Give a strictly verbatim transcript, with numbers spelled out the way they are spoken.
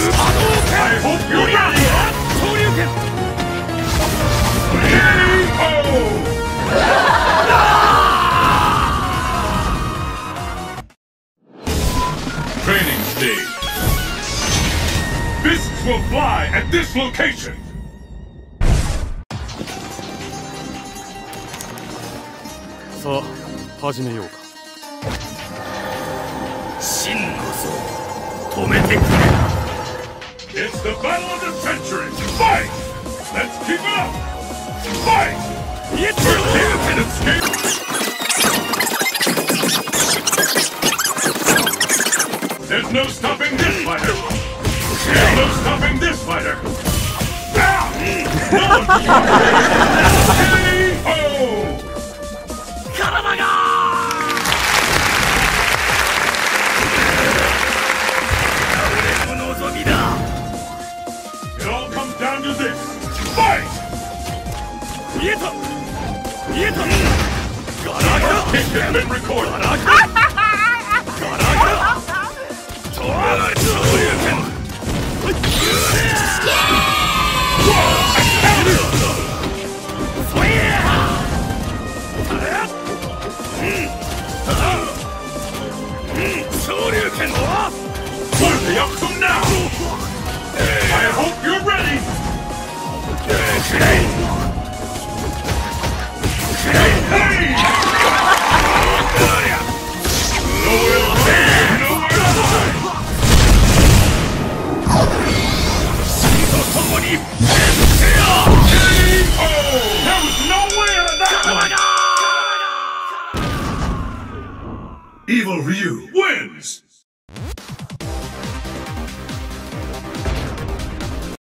I hope you're ready! Training stage. Fists will fly at this location. さあ、始めようか。 真こそ止めてくれ。 It's the battle of the century. Fight! Let's keep it up. Fight! Yes, First you can escape. There's no stopping this fighter. There's no stopping this fighter. Ah! No one can stop it. K O! 望みだ。 It all comes down to this. Fight! 見えた見えた。ガラガラ Kick has been recorded. ガラガラとあらそういう剣。そいや。昇竜拳。 Where's the outcome now? I hope you're ready. Hey! Nowhere to run, nowhere to hide. K O! There was no way out of that one. Evil Ryu wins.